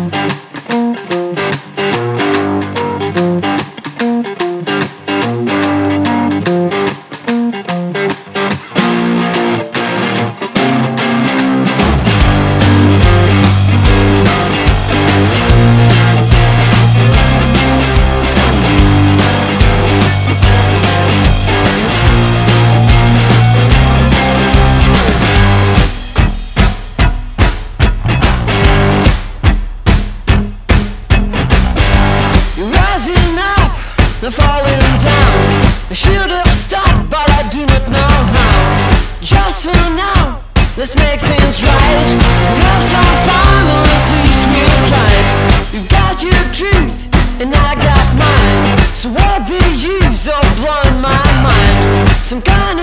They're falling down. I should have stopped, but I do not know how. Just for now, let's make things right. We have some fun, or at least we've tried. You've got your truth, and I got mine. So what the use of blowing my mind? Some kind of